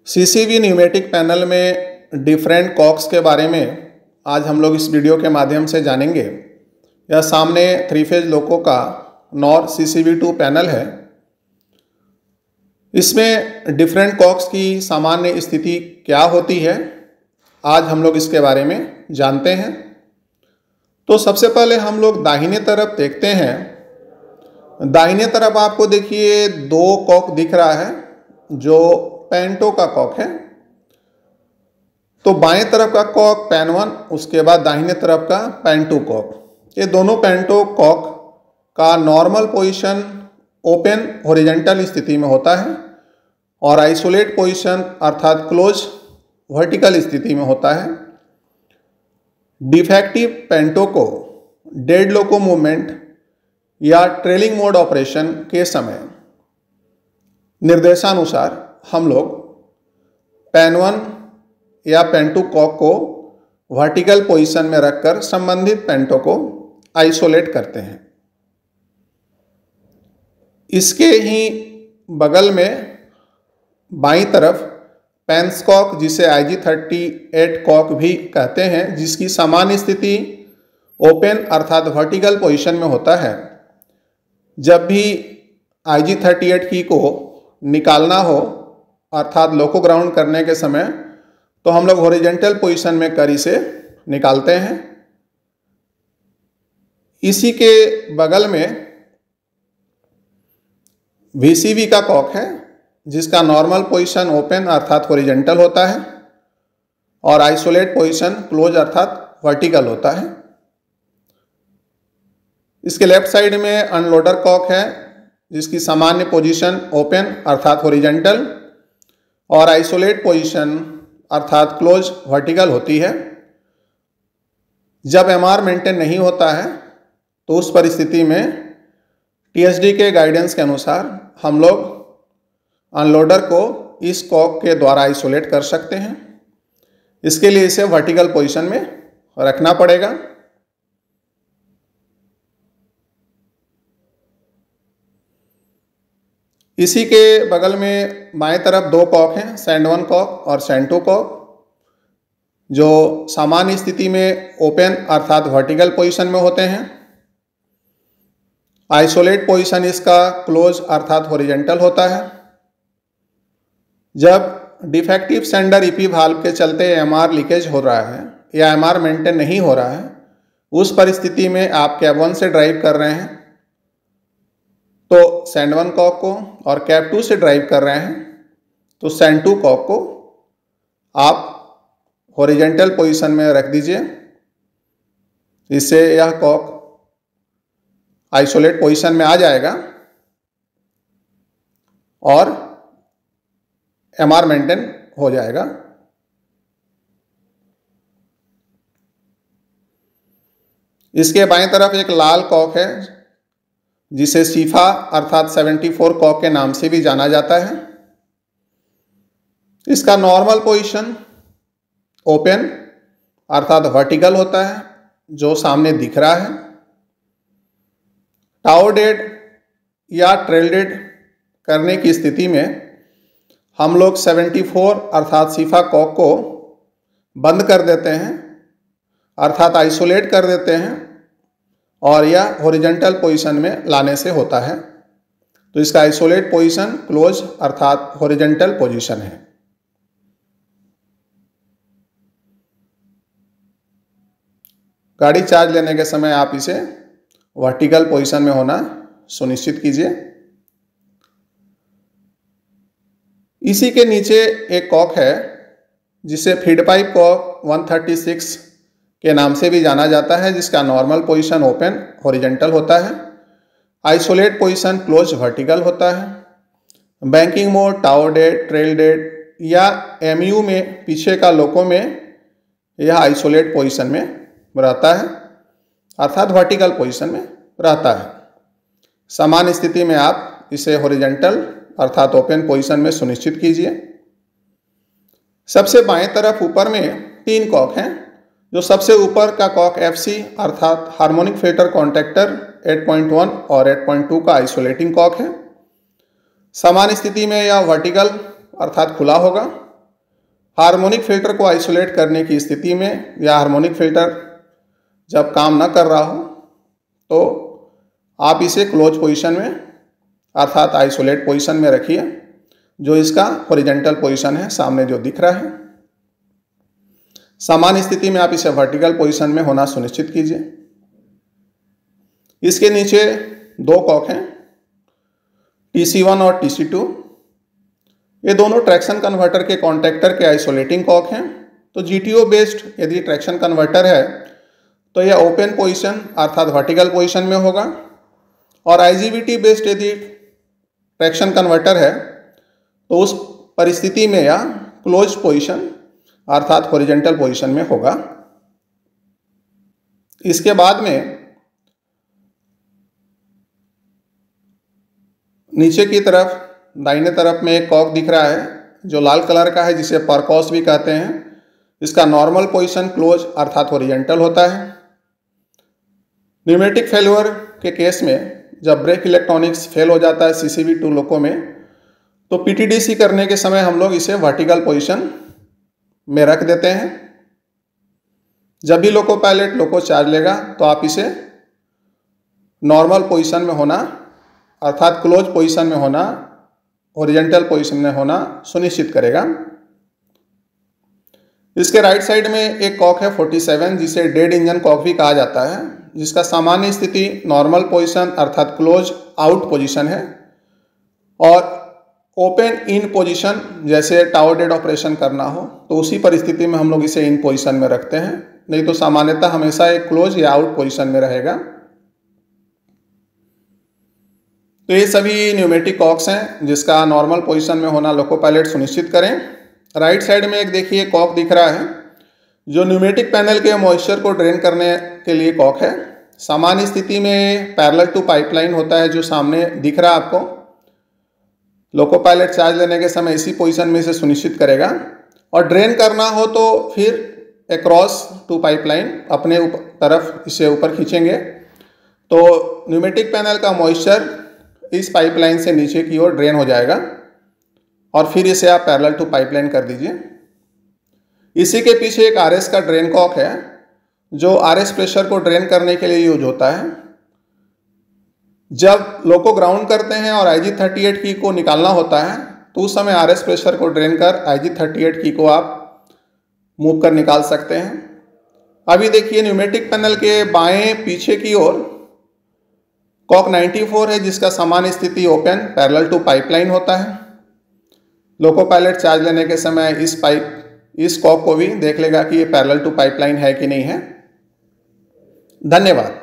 सीसीवी pneumatic panel में different cocks के बारे में आज हम लोग इस वीडियो के माध्यम से जानेंगे। यह सामने 3 फेज लोको का नॉर CCV2 पैनल है। इसमें डिफरेंट कॉक्स की सामान्य स्थिति क्या होती है, आज हम लोग इसके बारे में जानते हैं। तो सबसे पहले हम लोग दाहिने तरफ देखते हैं। दाहिने तरफ आपको देखिए 2 कॉक दिख रहा है जो पेंटो का कॉक है। तो बाएं तरफ का कॉक पैन 1, उसके बाद दाहिने तरफ का पैन 2 कॉक। ये दोनों पेंटो कॉक का नॉर्मल पोजीशन ओपन हॉरिजॉन्टल स्थिति में होता है और आइसोलेट पोजीशन अर्थात क्लोज वर्टिकल स्थिति में होता है। डिफेक्टिव पेंटो को डेड लोको मूवमेंट या ट्रेलिंग मोड ऑपरेशन के समय निर्देशानुसार हम लोग पैन 1 या पैन 2 कॉक को वर्टिकल पोजीशन में रखकर संबंधित पेंटो को आइसोलेट करते हैं। इसके ही बगल में बाईं तरफ पेंस कॉक, जिसे IG38 कॉक भी कहते हैं, जिसकी सामान्य स्थिति ओपन अर्थात वर्टिकल पोजीशन में होता है। जब भी IG38 की को निकालना हो अर्थात लोको ग्राउंड करने के समय, तो हम लोग हॉरिजॉन्टल पोजीशन में कर इसे निकालते हैं। इसी के बगल में VCV का कॉक है, जिसका नॉर्मल पोजीशन ओपन अर्थात हॉरिजॉन्टल होता है और आइसोलेट पोजीशन क्लोज अर्थात वर्टिकल होता है। इसके लेफ्ट साइड में अनलोडर कॉक है, जिसकी सामान्य पोजीशन ओपन अर्थात हॉरिजॉन्टल और आइसोलेट पोजीशन अर्थात क्लोज वर्टिकल होती है। जब MR मेंटेन नहीं होता है तो उस परिस्थिति में TSD के गाइडेंस के अनुसार हम लोग अनलोडर को इस कॉक के द्वारा आइसोलेट कर सकते हैं। इसके लिए इसे वर्टिकल पोजीशन में रखना पड़ेगा। इसी के बगल में बाएं तरफ 2 कॉक हैं, सैंड 1 कॉक और सैंड 2 कॉक, जो सामान्य स्थिति में ओपन अर्थात वर्टिकल पोजीशन में होते हैं। आइसोलेट पोजीशन इसका क्लोज अर्थात हॉरिजॉन्टल होता है। जब डिफेक्टिव सेंडर EP वाल्व के चलते MR लीकेज हो रहा है या MR मेंटेन नहीं हो रहा है, उस परिस्थिति में आप कैब 1 से ड्राइव कर रहे हैं तो सैंड 1 कॉक को, और कैब 2 से ड्राइव कर रहे हैं तो सैंड 2 कॉक को आप हॉरिजॉन्टल पोजीशन में रख दीजिए। इससे यह कॉक आइसोलेट पोजीशन में आ जाएगा और MR मेंटेन हो जाएगा। इसके बाएं तरफ एक लाल कॉक है, जिसे सीफा अर्थात 74 कॉक के नाम से भी जाना जाता है। इसका नॉर्मल पोजीशन ओपन अर्थात वर्टिकल होता है, जो सामने दिख रहा है। टाओ डेड या ट्रेल डेड करने की स्थिति में हम लोग 74 अर्थात सीफा कॉक को बंद कर देते हैं अर्थात आइसोलेट कर देते हैं और यह हॉरिजॉन्टल पोजीशन में लाने से होता है। तो इसका आइसोलेट पोजीशन क्लोज अर्थात हॉरिजॉन्टल पोजीशन है। गाड़ी चार्ज लेने के समय आप इसे वर्टिकल पोजीशन में होना सुनिश्चित कीजिए। इसी के नीचे एक कॉक है, जिसे फीड पाइप कॉक 136 के नाम से भी जाना जाता है, जिसका नॉर्मल पोजीशन ओपन हॉरिजॉन्टल होता है, आइसोलेट पोजीशन क्लोज वर्टिकल होता है। Banking mode, tow dead, trail dead या MU में पीछे का लोको में यह आइसोलेट पोजीशन में रहता है अर्थात वर्टिकल पोजीशन में रहता है। सामान्य स्थिति में आप इसे हॉरिजॉन्टल अर्थात ओपन पोजीशन में सुनिश्चित कीजिए। सबसे बाएं तरफ ऊपर में 3 कॉक हैं। जो सबसे ऊपर का कॉक FC अर्थात हार्मोनिक फिल्टर कॉन्टैक्टर 8.1 और 8.2 का आइसोलेटिंग कॉक है। सामान्य स्थिति में यह वर्टिकल अर्थात खुला होगा हार्मोनिक फिल्टर को आइसोलेट करने की स्थिति में या हार्मोनिक फिल्टर जब काम न कर रहा हो तो आप इसे क्लोज पोजीशन में अर्थात आइसोलेट पोजीशन में रखिए, जो इसका हॉरिजॉन्टल पोजीशन है सामने जो दिख रहा है। सामान्य स्थिति में आप इसे वर्टिकल पोजीशन में होना सुनिश्चित कीजिए। इसके नीचे दो कॉक हैं, TC1 और TC2। ये दोनों ट्रैक्शन कन्वर्टर के कॉन्टैक्टर के आइसोलेटिंग कॉक हैं। तो GTO बेस्ड यदि ट्रैक्शन कन्वर्टर है तो यह ओपन पोजीशन अर्थात वर्टिकल पोजीशन में होगा, और IGBT बेस्ड यदि ट्रैक्शन कन्वर्टर है तो उस परिस्थिति में यह क्लोज पोजीशन अर्थात हॉरिजॉन्टल पोजीशन में होगा। इसके बाद में नीचे की तरफ दाहिने तरफ में एक कॉक दिख रहा है जो लाल कलर का है, जिसे परकॉस भी कहते हैं। इसका नॉर्मल पोजीशन क्लोज अर्थात हॉरिजॉन्टल होता है। न्यूमेटिक फेल्योर के केस में जब ब्रेक इलेक्ट्रॉनिक्स फेल हो जाता है CCV2 लोको में, तो PTDC करने के समय हम लोग इसे वर्टिकल पोजीशन में रख देते हैं। जब भी लोको पायलट लोको चार्ज लेगा तो आप इसे नॉर्मल पोजीशन में होना अर्थात क्लोज पोजीशन में होना, हॉरिजॉन्टल पोजीशन में होना सुनिश्चित करेगा। इसके राइट साइड में एक कॉक है 47, जिसे डेड इंजन कॉक भी कहा जाता है, जिसका सामान्य स्थिति नॉर्मल पोजीशन अर्थात क्लोज आउट पोजीशन है, और ओपन इन पोजीशन जैसे टावर डेड ऑपरेशन करना हो तो उसी परिस्थिति में हम लोग इसे इन पोजीशन में रखते हैं, नहीं तो सामान्यतः हमेशा एक क्लोज या आउट पोजीशन में रहेगा। तो ये सभी न्यूमेटिक कॉक्स हैं जिसका नॉर्मल पोजीशन में होना लोको पायलट सुनिश्चित करें। राइट साइड में एक देखिए कॉक दिख रहा है जो न्यूमेटिक पैनल के मॉइस्चर को ड्रेन करने के लिए कॉक है। सामान्य स्थिति में पैरेलल टू पाइपलाइन होता है जो सामने दिख रहा है आपको। लोको पायलट चार्ज लेने के समय इसी पोजीशन में इसे सुनिश्चित करेगा, और ड्रेन करना हो तो फिर अक्रॉस टू पाइपलाइन अपने तरफ इसे ऊपर खींचेंगे तो न्यूमेटिक पैनल का मॉइस्चर इस पाइपलाइन से नीचे की ओर ड्रेन हो जाएगा, और फिर इसे आप पैरेलल टू पाइपलाइन कर दीजिए। इसी के पीछे एक RS का ड्रेन कॉक है जो RS प्रेशर को ड्रेन करने के लिए यूज होता है। जब लोको ग्राउंड करते हैं और IG38 की को निकालना होता है तो उस समय RS प्रेशर को ड्रेन कर IG38 की को आप मूव कर निकाल सकते हैं। अभी देखिए न्यूमेटिक पैनल के बाएं पीछे की ओर कॉक 94 है जिसका सामान्य स्थिति ओपन पैरेलल टू पाइपलाइन होता है। लोको पायलट चार्ज लेने के समय इस कॉक को भी देख लेगा कि ये पैरेलल टू पाइपलाइन है कि नहीं है। धन्यवाद।